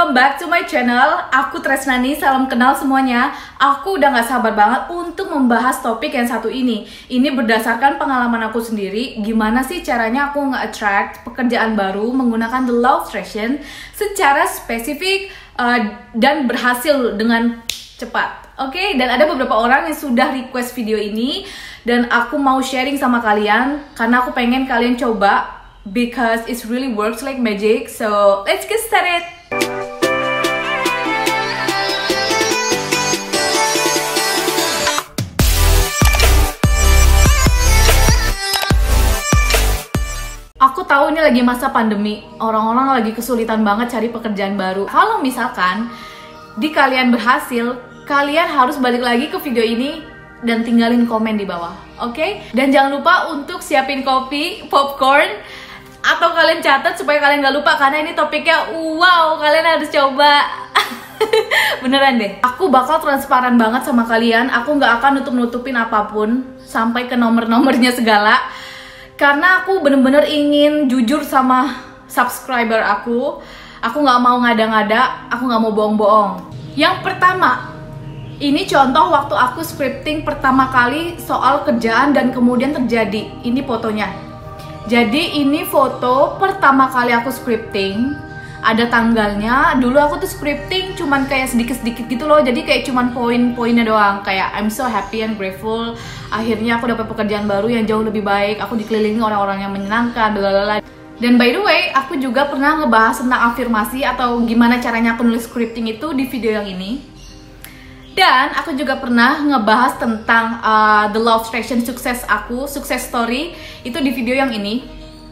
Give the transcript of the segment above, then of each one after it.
welcome back to my channel. Aku Tresnani, salam kenal semuanya. Aku udah gak sabar banget untuk membahas topik yang satu ini. Ini berdasarkan pengalaman aku sendiri. Gimana sih caranya aku nge-attract pekerjaan baru menggunakan the law of attraction secara spesifik dan berhasil dengan cepat. Oke, dan ada beberapa orang yang sudah request video ini dan aku mau sharing sama kalian karena aku pengen kalian coba, because it really works like magic. So let's get started. Aku tahu ini lagi masa pandemi, orang-orang lagi kesulitan banget cari pekerjaan baru. Kalau misalkan di kalian berhasil, kalian harus balik lagi ke video ini dan tinggalin komen di bawah, oke? Dan jangan lupa untuk siapin kopi, popcorn, atau kalian catat supaya kalian gak lupa, karena ini topiknya wow, kalian harus coba. Beneran deh, aku bakal transparan banget sama kalian. Aku gak akan nutup-nutupin apapun sampai ke nomor-nomornya segala, karena aku bener-bener ingin jujur sama subscriber aku. Aku gak mau ngada-ngada, aku gak mau bohong-bohong. Yang pertama, ini contoh waktu aku scripting pertama kali soal kerjaan dan kemudian terjadi. Ini fotonya. Jadi ini foto pertama kali aku scripting, ada tanggalnya. Dulu aku tuh scripting cuman kayak sedikit-sedikit gitu loh, jadi kayak cuman poin-poinnya doang, kayak I'm so happy and grateful. Akhirnya aku dapat pekerjaan baru yang jauh lebih baik, aku dikelilingi orang-orang yang menyenangkan, blablabla. Dan by the way, aku juga pernah ngebahas tentang afirmasi atau gimana caranya aku nulis scripting itu di video yang ini. Dan aku juga pernah ngebahas tentang the law of attraction sukses aku, success story, itu di video yang ini.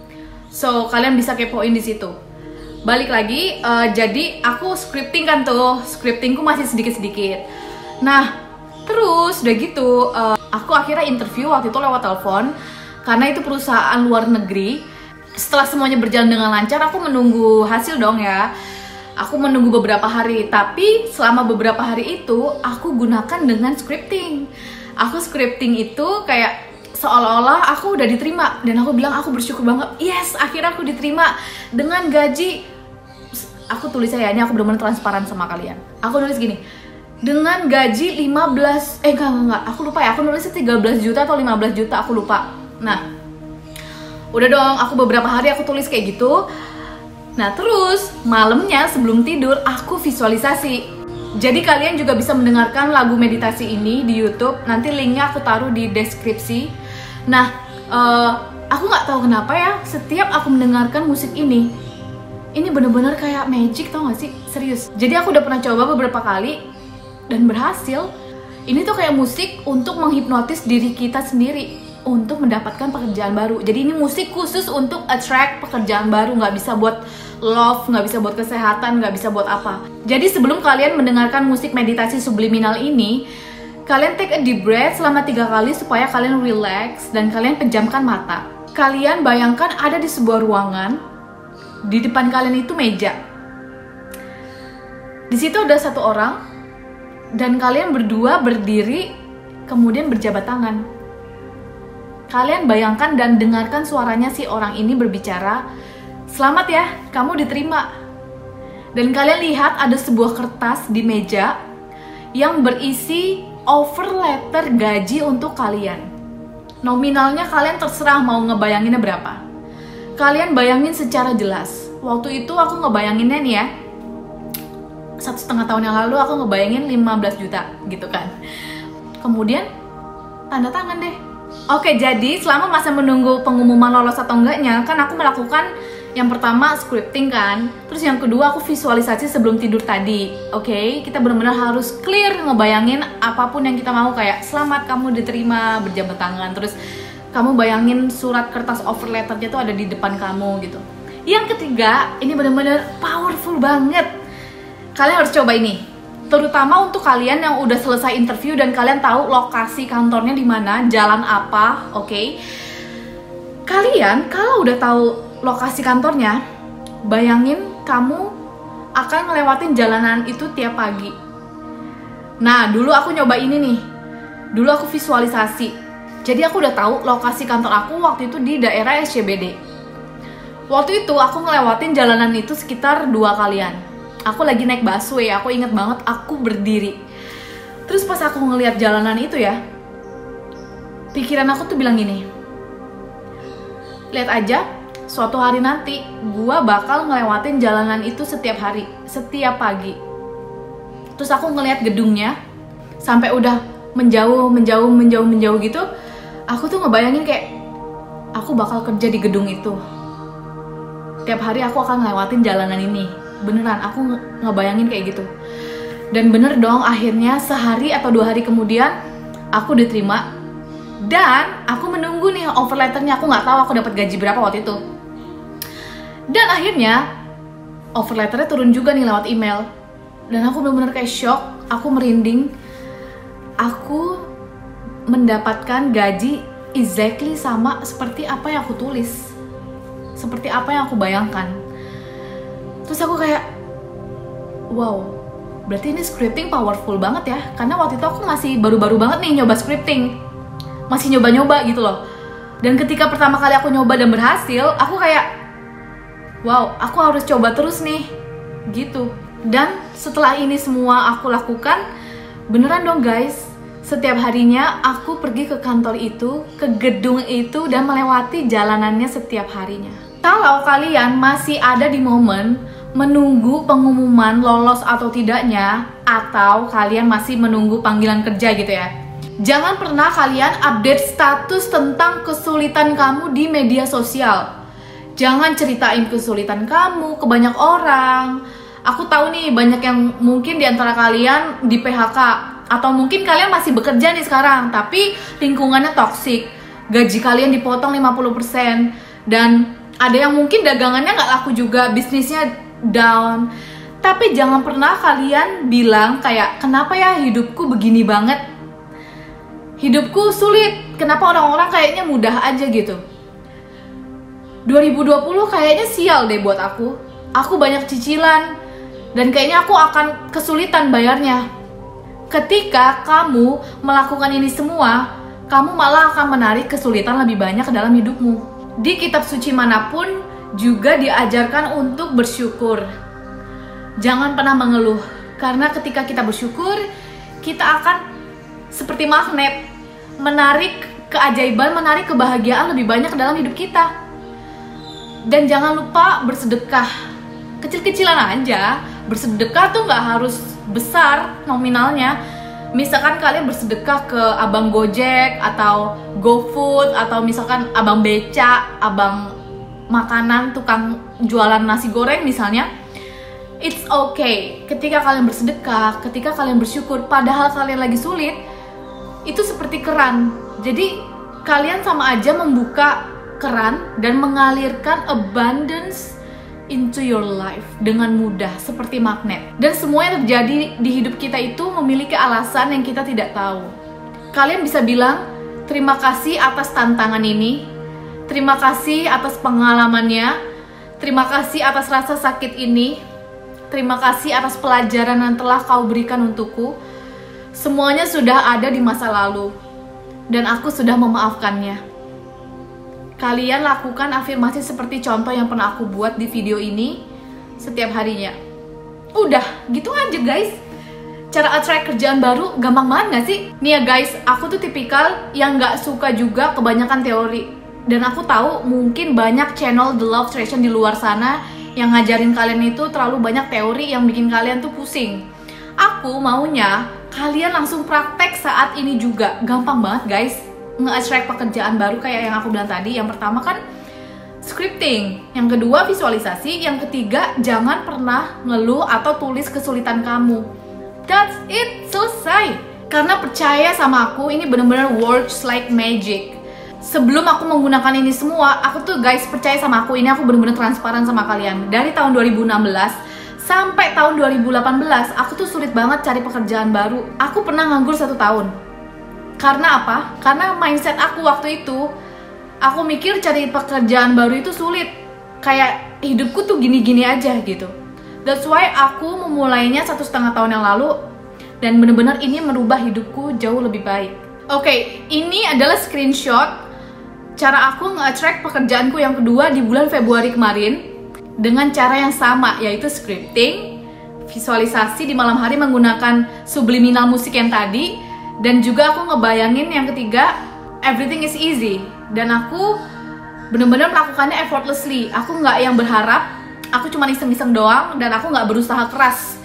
So kalian bisa kepoin di situ. Balik lagi, jadi aku scripting kan tuh, scriptingku masih sedikit-sedikit. Nah, terus udah gitu, aku akhirnya interview waktu itu lewat telepon, karena itu perusahaan luar negeri. Setelah semuanya berjalan dengan lancar, aku menunggu hasil dong ya. Aku menunggu beberapa hari, tapi selama beberapa hari itu aku gunakan dengan scripting. Aku scripting itu kayak seolah-olah aku udah diterima, dan aku bilang aku bersyukur banget, yes, akhirnya aku diterima dengan gaji. Aku tulis ya, ini aku bener-bener transparan sama kalian. Aku nulis gini, dengan gaji 15, enggak, aku lupa ya, aku nulisnya 13 juta atau 15 juta, aku lupa. Nah, udah dong, aku beberapa hari aku tulis kayak gitu. Nah terus malamnya sebelum tidur aku visualisasi. Jadi kalian juga bisa mendengarkan lagu meditasi ini di YouTube. Nanti linknya aku taruh di deskripsi. Nah aku nggak tahu kenapa ya, setiap aku mendengarkan musik ini bener-bener kayak magic, tau gak sih? Serius. Jadi aku udah pernah coba beberapa kali dan berhasil. Ini tuh kayak musik untuk menghipnotis diri kita sendiri untuk mendapatkan pekerjaan baru. Jadi ini musik khusus untuk attract pekerjaan baru, nggak bisa buat love, nggak bisa buat kesehatan, nggak bisa buat apa. Jadi sebelum kalian mendengarkan musik meditasi subliminal ini, kalian take a deep breath selama 3 kali supaya kalian relax dan kalian pejamkan mata. Kalian bayangkan ada di sebuah ruangan, di depan kalian itu meja. Di situ ada satu orang dan kalian berdua berdiri kemudian berjabat tangan. Kalian bayangkan dan dengarkan suaranya si orang ini berbicara, "Selamat ya, kamu diterima." Dan kalian lihat ada sebuah kertas di meja yang berisi offer letter gaji untuk kalian. Nominalnya kalian terserah mau ngebayanginnya berapa. Kalian bayangin secara jelas. Waktu itu aku ngebayanginnya nih ya, 1,5 tahun yang lalu aku ngebayangin 15 juta gitu kan. Kemudian tanda tangan deh. Oke, jadi selama masa menunggu pengumuman lolos atau enggaknya, kan aku melakukan yang pertama scripting kan, terus yang kedua aku visualisasi sebelum tidur tadi. Oke, kita benar-benar harus clear ngebayangin apapun yang kita mau, kayak selamat kamu diterima, berjabat tangan, terus kamu bayangin surat kertas offer letternya tuh ada di depan kamu gitu. Yang ketiga, ini benar-benar powerful banget. Kalian harus coba ini. Terutama untuk kalian yang udah selesai interview dan kalian tahu lokasi kantornya di mana, jalan apa, oke? Kalian kalau udah tahu lokasi kantornya, bayangin kamu akan ngelewatin jalanan itu tiap pagi. Nah, dulu aku nyoba ini nih. Dulu aku visualisasi. Jadi aku udah tahu lokasi kantor aku waktu itu di daerah SCBD. Waktu itu aku ngelewatin jalanan itu sekitar 2 kalian. Aku lagi naik busway, aku inget banget aku berdiri. Terus pas aku ngeliat jalanan itu ya, pikiran aku tuh bilang gini, lihat aja, suatu hari nanti gua bakal ngelewatin jalanan itu setiap hari, setiap pagi. Terus aku ngeliat gedungnya, sampai udah menjauh gitu. Aku tuh ngebayangin kayak, aku bakal kerja di gedung itu. Tiap hari aku akan ngelewatin jalanan ini. Beneran, aku ngebayangin kayak gitu. Dan bener dong, akhirnya sehari atau 2 hari kemudian aku diterima. Dan aku menunggu nih offer letternya. Aku nggak tahu aku dapat gaji berapa waktu itu. Dan akhirnya offer letternya turun juga nih lewat email. Dan aku bener-bener kayak shock. Aku merinding. Aku mendapatkan gaji exactly sama seperti apa yang aku tulis, seperti apa yang aku bayangkan. Terus aku kayak, wow, berarti ini scripting powerful banget ya. Karena waktu itu aku masih baru-baru banget nih nyoba scripting, masih nyoba-nyoba gitu loh. Dan ketika pertama kali aku nyoba dan berhasil, aku kayak, wow, aku harus coba terus nih, gitu. Dan setelah ini semua aku lakukan, beneran dong guys, setiap harinya aku pergi ke kantor itu, ke gedung itu, dan melewati jalanannya setiap harinya. Kalau kalian masih ada di momen menunggu pengumuman lolos atau tidaknya, atau kalian masih menunggu panggilan kerja gitu ya, jangan pernah kalian update status tentang kesulitan kamu di media sosial. Jangan ceritain kesulitan kamu ke banyak orang. Aku tahu nih banyak yang mungkin di antara kalian di PHK, atau mungkin kalian masih bekerja nih sekarang, tapi lingkungannya toksik, gaji kalian dipotong 50%, dan ada yang mungkin dagangannya nggak laku juga, bisnisnya down. Tapi jangan pernah kalian bilang kayak, kenapa ya hidupku begini banget, hidupku sulit, kenapa orang-orang kayaknya mudah aja gitu. 2020 kayaknya sial deh buat aku banyak cicilan, dan kayaknya aku akan kesulitan bayarnya. Ketika kamu melakukan ini semua, kamu malah akan menarik kesulitan lebih banyak ke dalam hidupmu. Di kitab suci manapun juga diajarkan untuk bersyukur. Jangan pernah mengeluh, karena ketika kita bersyukur, kita akan seperti magnet, menarik keajaiban, menarik kebahagiaan lebih banyak ke dalam hidup kita. Dan jangan lupa bersedekah, kecil-kecilan aja. Bersedekah tuh nggak harus besar nominalnya. Misalkan kalian bersedekah ke abang Gojek atau GoFood, atau misalkan abang beca, abang makanan, tukang jualan nasi goreng misalnya, it's okay. Ketika kalian bersedekah, ketika kalian bersyukur, padahal kalian lagi sulit, itu seperti keran. Jadi kalian sama aja membuka keran dan mengalirkan abundance into your life dengan mudah, seperti magnet. Dan semua yang terjadi di hidup kita itu memiliki alasan yang kita tidak tahu. Kalian bisa bilang, terima kasih atas tantangan ini, terima kasih atas pengalamannya, terima kasih atas rasa sakit ini, terima kasih atas pelajaran yang telah kau berikan untukku. Semuanya sudah ada di masa lalu, dan aku sudah memaafkannya. Kalian lakukan afirmasi seperti contoh yang pernah aku buat di video ini setiap harinya. Udah, gitu aja guys. Cara attract kerjaan baru gampang banget gak sih? Nih ya guys, aku tuh tipikal yang gak suka juga kebanyakan teori. Dan aku tahu mungkin banyak channel The Law of Attraction di luar sana yang ngajarin kalian itu terlalu banyak teori yang bikin kalian tuh pusing. Aku maunya kalian langsung praktek saat ini juga. Gampang banget guys nge-attract pekerjaan baru kayak yang aku bilang tadi. Yang pertama kan scripting, yang kedua visualisasi, yang ketiga jangan pernah ngeluh atau tulis kesulitan kamu. That's it, selesai. Karena percaya sama aku, ini bener-bener works like magic. Sebelum aku menggunakan ini semua, aku tuh guys percaya sama aku, ini aku bener-bener transparan sama kalian. Dari tahun 2016 sampai tahun 2018, aku tuh sulit banget cari pekerjaan baru. Aku pernah nganggur 1 tahun. Karena apa? Karena mindset aku waktu itu, aku mikir cari pekerjaan baru itu sulit. Kayak hidupku tuh gini-gini aja gitu. That's why aku memulainya 1,5 tahun yang lalu. Dan bener-bener ini merubah hidupku jauh lebih baik. Oke, ini adalah screenshot cara aku nge-attract pekerjaanku yang kedua di bulan Februari kemarin. Dengan cara yang sama, yaitu scripting, visualisasi di malam hari menggunakan subliminal musik yang tadi. Dan juga aku ngebayangin yang ketiga, everything is easy. Dan aku bener-bener melakukannya effortlessly. Aku nggak yang berharap, aku cuma iseng-iseng doang, dan aku nggak berusaha keras.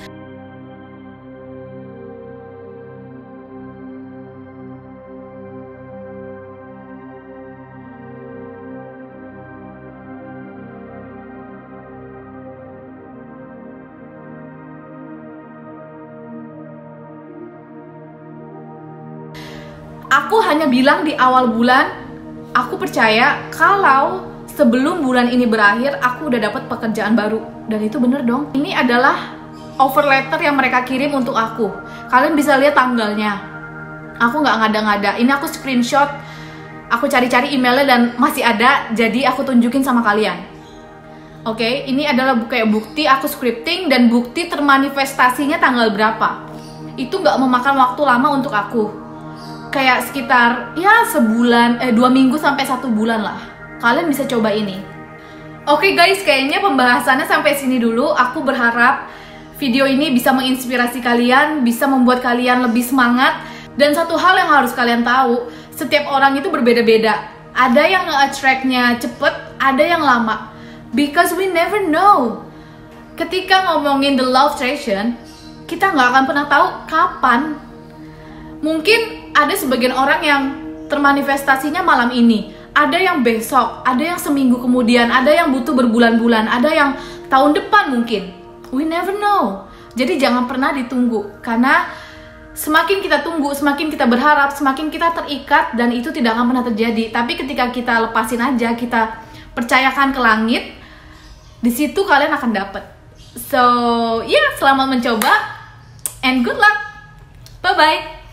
Aku hanya bilang di awal bulan, aku percaya kalau sebelum bulan ini berakhir, aku udah dapat pekerjaan baru. Dan itu bener dong. Ini adalah offer letter yang mereka kirim untuk aku. Kalian bisa lihat tanggalnya. Aku nggak ngada-ngada. Ini aku screenshot. Aku cari-cari emailnya dan masih ada. Jadi aku tunjukin sama kalian. Oke, ini adalah kayak bukti aku scripting dan bukti termanifestasinya tanggal berapa. Itu nggak memakan waktu lama untuk aku. Kayak sekitar ya sebulan, 2 minggu sampai 1 bulan lah. Kalian bisa coba ini. Oke guys, kayaknya pembahasannya sampai sini dulu. Aku berharap video ini bisa menginspirasi kalian, bisa membuat kalian lebih semangat. Dan satu hal yang harus kalian tahu, setiap orang itu berbeda-beda. Ada yang nge-attract-nya cepet, ada yang lama. Because we never know. Ketika ngomongin the law of attraction, kita nggak akan pernah tahu kapan. Mungkin ada sebagian orang yang termanifestasinya malam ini, ada yang besok, ada yang seminggu kemudian, ada yang butuh berbulan-bulan, ada yang tahun depan mungkin. We never know. Jadi jangan pernah ditunggu, karena semakin kita tunggu, semakin kita berharap, semakin kita terikat, dan itu tidak akan pernah terjadi. Tapi ketika kita lepasin aja, kita percayakan ke langit, di situ kalian akan dapet. So, selamat mencoba and good luck. Bye-bye.